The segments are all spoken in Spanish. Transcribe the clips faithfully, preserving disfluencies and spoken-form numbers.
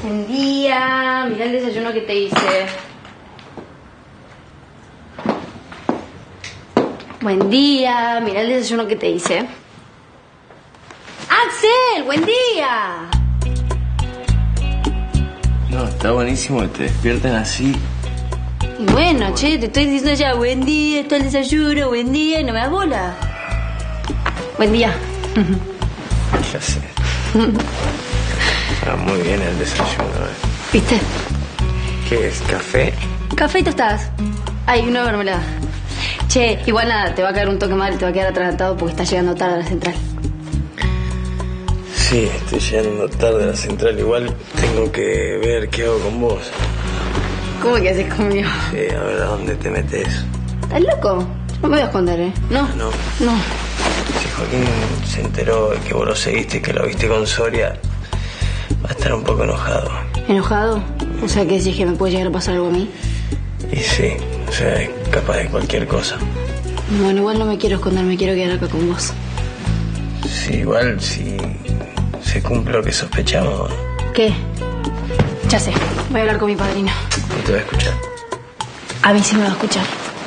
Buen día. Mirá el desayuno que te hice. Buen día. Mirá el desayuno que te hice. ¡Axel! ¡Buen día! No, está buenísimo que te despierten así. Y bueno, che, te estoy diciendo ya, buen día, está el desayuno, buen día, y no me das bola. Buen día. Ya sé. Está muy bien el desayuno, ¿eh? ¿Viste? ¿Qué es? ¿Café? Café y tostadas. Ay, una mermelada. Che, igual nada, te va a caer un toque mal y te va a quedar atragantado porque estás llegando tarde a la central. Sí, estoy llegando tarde a la central. Igual tengo que ver qué hago con vos. ¿Cómo que haces conmigo? Sí, a ver, ¿a dónde te metes? ¿Estás loco? No me voy a esconder, ¿eh? No. No. No. Si Joaquín se enteró de que vos lo seguiste y que lo viste con Soria, va a estar un poco enojado. ¿Enojado? O sea, que decís que me puede llegar a pasar algo a mí. Y sí, o sea, es capaz de cualquier cosa. Bueno, igual no me quiero esconder, me quiero quedar acá con vos. Sí, igual si se cumple lo que sospechamos. ¿Qué? Ya sé, voy a hablar con mi padrino. No te va a escuchar. A mí sí me va a escuchar.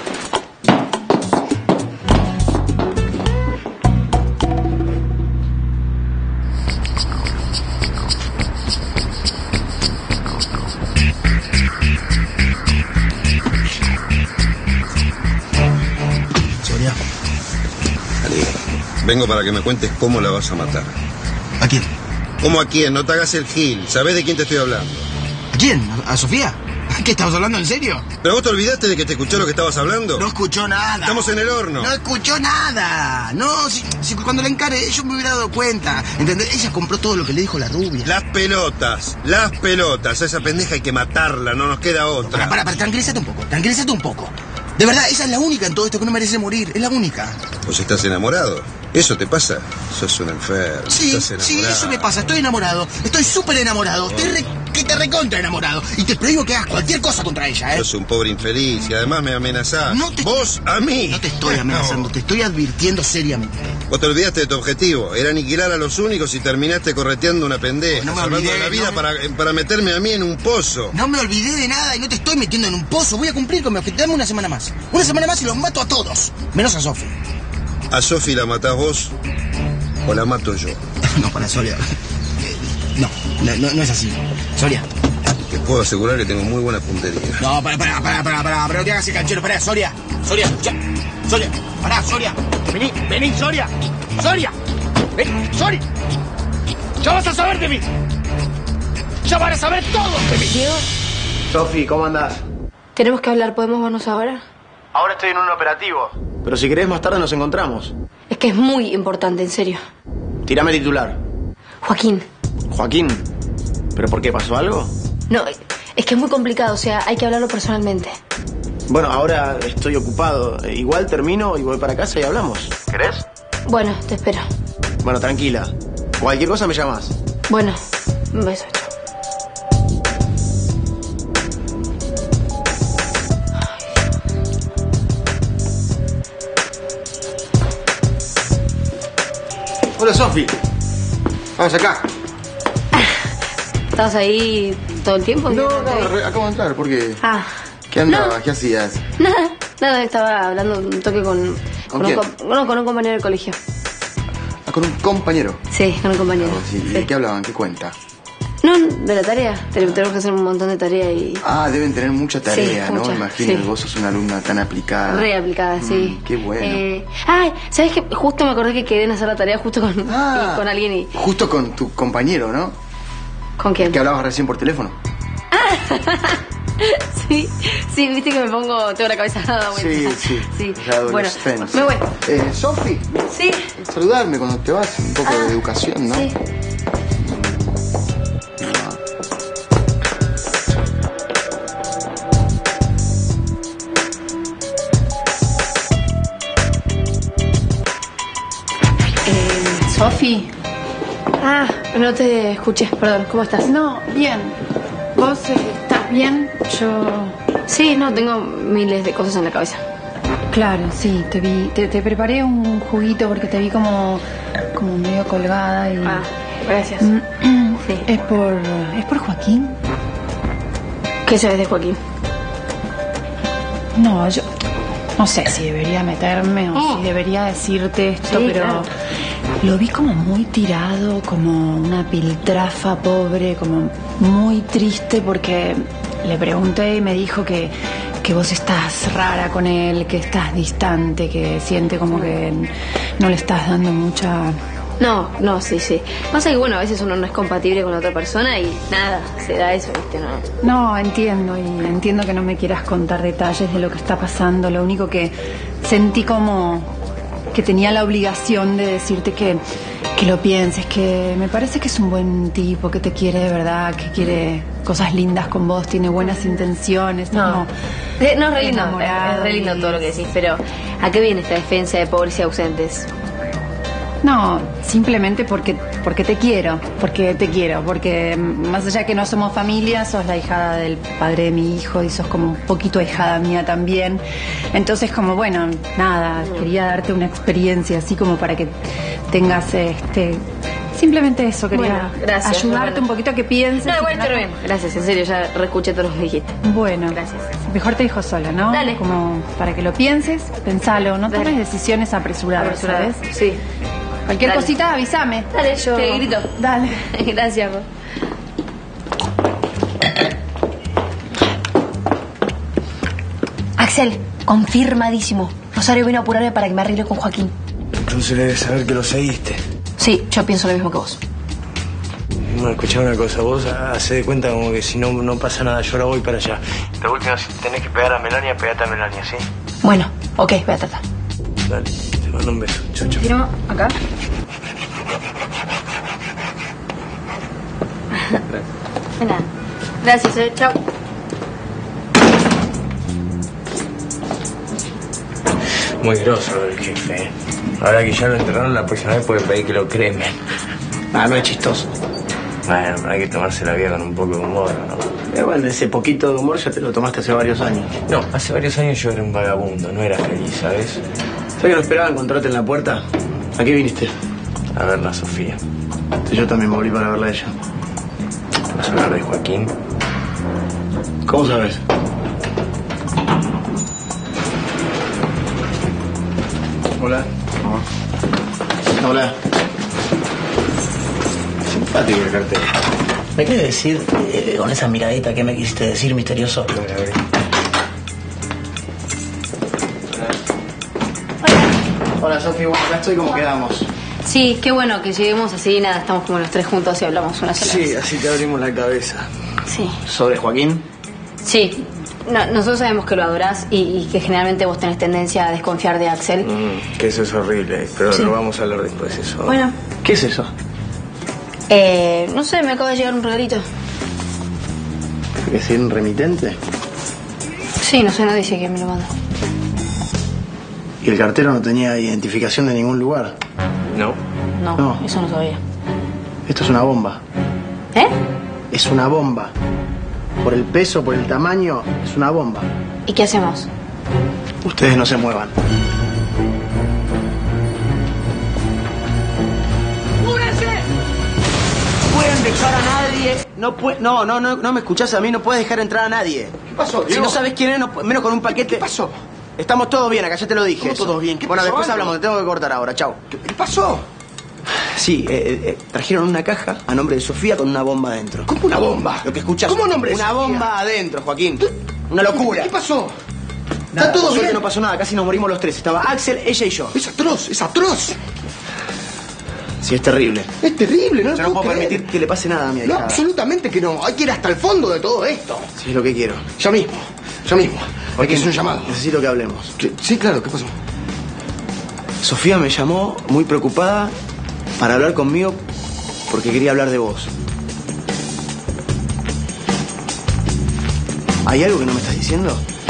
Soria. Ali, vengo para que me cuentes cómo la vas a matar. ¿A quién? ¿Cómo a quién? No te hagas el gil. ¿Sabés de quién te estoy hablando? ¿A quién? ¿A, a Sofía? ¿Qué estamos hablando en serio? ¿Pero vos te olvidaste de que te escuché lo que estabas hablando? No escuchó nada. Estamos en el horno. No escuchó nada. No, si, si cuando la encare yo me hubiera dado cuenta. ¿Entendés? Ella compró todo lo que le dijo la rubia. Las pelotas, las pelotas. A esa pendeja hay que matarla, no nos queda otra. Para, para, para, tranquilízate un poco, tranquilízate un poco. De verdad, esa es la única en todo esto que no merece morir. Es la única. ¿Vos estás enamorado? ¿Eso te pasa? Sos un enfermo. Sí, estás sí, eso me pasa. Estoy enamorado. Estoy súper enamorado. Estoy re, que te recontra enamorado. Y te prohíbo que hagas cualquier cosa contra ella, ¿eh? Sos un pobre infeliz y además me amenazás. No te... ¿Vos a mí? No te estoy amenazando, te estoy advirtiendo seriamente. Vos te olvidaste de tu objetivo. Era aniquilar a los únicos y terminaste correteando una pendeja. No me salvando olvidé, la vida no me- para, para meterme a mí en un pozo. No me olvidé de nada y no te estoy metiendo en un pozo. Voy a cumplir con mi objetivo. Dame una semana más. Una semana más y los mato a todos. Menos a Sofi. ¿A Sofi la matás vos o la mato yo? No, para Soria. No, no, no, no es así. Soria. Te puedo asegurar que tengo muy buena puntería. No, para, para, para, para, para, para, no te hagas el canchero. Para, Soria. Soria, ya. Soria. Pará, Soria. Vení, vení, Soria. Soria. Vení, Soria. Ya vas a saber de mí. Ya van a saber todo de mí. Diego, Sofi, ¿cómo andás? tenemos que hablar, ¿podemos vernos ahora? Ahora estoy en un operativo. Pero si querés más tarde nos encontramos. Es que es muy importante, en serio. Tírame titular. Joaquín. Joaquín. ¿Pero por qué? ¿Pasó algo? No, es que es muy complicado, o sea, hay que hablarlo personalmente. Bueno, ahora estoy ocupado. Igual termino y voy para casa y hablamos. ¿Querés? Bueno, te espero. Bueno, tranquila. Cualquier cosa me llamás. Bueno, un beso, chao. Hola, Sofi. Vamos acá. ¿Estabas ahí todo el tiempo? No, no, re- acabo de entrar. ¿Por qué? Ah. ¿Qué andabas? No. ¿Qué hacías? Nada, nada, estaba hablando un toque con... ¿Con un quién? com- no, con un compañero del colegio. Ah, con un compañero. Sí, con un compañero. Ah, sí. ¿Y Sí. de qué hablaban? ¿Qué cuenta? No, de la tarea. Tenemos que hacer un montón de tarea y... Ah, deben tener mucha tarea, Sí, ¿no? mucha, Imagínate, sí. vos sos una alumna tan aplicada. Re aplicada, sí. Mm, qué bueno. Eh, ay, ¿sabes qué? Justo me acordé que quedé en hacer la tarea justo con, Ah, con alguien y... Justo con tu compañero, ¿no? ¿Con quién? Que hablabas recién por teléfono. Sí, sí, viste que me pongo... Tengo la cabeza dada vuelta. Sí, sí. Sí, La bueno, adolescencia. me voy. Eh, Sofi, Sí. saludarme cuando te vas. Un poco Ah, de educación, ¿no? Sí. Eh, Sofi. Ah, no te escuché, perdón, ¿cómo estás? No, bien. ¿Vos eh, estás bien? Yo... Sí, no, tengo miles de cosas en la cabeza. Claro, sí, te vi. Te, te preparé un juguito porque te vi como, como medio colgada y... Ah, gracias. Sí. Es por... ¿Es por Joaquín? ¿Qué sabes de Joaquín? No, yo... No sé si debería meterme o Oh. si debería decirte esto, Sí, pero... claro. Lo vi como muy tirado, como una piltrafa pobre, como muy triste porque le pregunté y me dijo que, que vos estás rara con él, que estás distante, que siente como que no le estás dando mucha... No, no, sí, sí. Pasa que, bueno, a veces uno no es compatible con otra persona y nada, se da eso, ¿viste? No. No, entiendo, y entiendo que no me quieras contar detalles de lo que está pasando. Lo único que sentí como que tenía la obligación de decirte que, que lo pienses, que me parece que es un buen tipo, que te quiere de verdad, que quiere cosas lindas con vos, tiene buenas intenciones. No, como Eh, no, es re lindo, enamorado es re lindo todo lo que decís, pero ¿a qué viene esta defensa de pobres y ausentes? No, simplemente porque, porque te quiero, porque te quiero, porque más allá que no somos familia, sos la hijada del padre de mi hijo y sos como un poquito ahijada mía también. Entonces, como bueno, nada, quería darte una experiencia así como para que tengas este... Simplemente eso, quería Bueno, gracias, ayudarte bueno. un poquito a que pienses. No, y igual que está bien. Gracias, en serio, ya reescuché todo lo que me dijiste. Bueno, Gracias. mejor te dejo sola, ¿no? Dale. Como para que lo pienses, pensalo, no Dale. tomes decisiones apresuradas, Apresurada. ¿sabes? Sí. Cualquier Dale. cosita, avísame. Dale, yo te grito. Dale. Gracias, vos. Axel, confirmadísimo. Rosario vino a apurarme para que me arregle con Joaquín. Entonces debes saber que lo seguiste. Sí, yo pienso lo mismo que vos. Bueno, escuchá una cosa, vos hacé de cuenta como que si no, no pasa nada, yo ahora voy para allá. De última, si tenés que pegar a Melania, pegate a Melania, ¿sí? Bueno, ok, voy a tratar. Dale, te mando un beso. Chau, chau. Firmo acá. De nada. Gracias, eh. Chao. Muy groso el jefe, ¿eh? Ahora que ya lo enterraron, la próxima vez pueden pedir que lo cremen. Ah, no es chistoso. Bueno, pero hay que tomarse la vida con un poco de humor, ¿no? Eh, bueno, ese poquito de humor ya te lo tomaste hace varios años. No, hace varios años yo era un vagabundo, no era feliz, ¿sabes? ¿Sabes que no esperaba encontrarte en la puerta? ¿A qué viniste? A verla a Sofía. Yo también me volví para verla a ella. ¿Vas a hablar de Joaquín? ¿Cómo sabes? Hola. Hola. Simpático el cartel. ¿Me quieres decir, eh, con esa miradita, qué me quisiste decir, misterioso? A ver. Hola, Sofi. Bueno, acá estoy como quedamos. Sí, qué bueno que lleguemos así, nada, estamos como los tres juntos y hablamos una sola Sí, vez. así te abrimos la cabeza. Sí. ¿Sobre Joaquín? Sí. No, nosotros sabemos que lo adorás y, y que generalmente vos tenés tendencia a desconfiar de Axel. Mm, que eso es horrible, pero Sí. lo vamos a hablar después, eso. Bueno, ¿Qué es eso? eh, no sé, me acaba de llegar un regalito. ¿Es un remitente? Sí, no sé, no dice quién me lo manda. ¿Y el cartero no tenía identificación de ningún lugar? ¿No? No, No. eso no sabía. Esto es una bomba. ¿Eh? Es una bomba. Por el peso, por el tamaño, es una bomba. ¿Y qué hacemos? Ustedes no se muevan. No pueden dejar a nadie. No, pue- no, no, no, no me escuchás a mí, no puedes dejar entrar a nadie. ¿Qué pasó, Si Diego? no sabes quién es, no pu- menos con un paquete. ¿Qué pasó? Estamos todos bien acá, ya te lo dije. ¿Cómo eso. todos bien? ¿Qué bueno, pasó, después Álvaro? hablamos, te tengo que cortar ahora, chao. ¿Qué, qué pasó? Sí, eh, eh, trajeron una caja a nombre de Sofía con una bomba adentro. ¿Cómo una bomba? Lo que escuchás. ¿Cómo nombre de Una Sofía? bomba adentro, Joaquín. Una locura. ¿Qué pasó? Nada, ¿Está todo por suerte bien? no pasó nada, casi nos morimos los tres. Estaba Axel, ella y yo. Es atroz, es atroz. Sí, es terrible. Es terrible, ¿no? Yo no puedo creer. permitir que le pase nada a mi No, hija. absolutamente que no. Hay que ir hasta el fondo de todo esto. Sí, es lo que quiero. Ya mismo, ya mismo. Hay que hacer un llamado. Necesito que hablemos. Sí, sí, claro, ¿qué pasó? Sofía me llamó muy preocupada para hablar conmigo porque quería hablar de vos. ¿Hay algo que no me estás diciendo?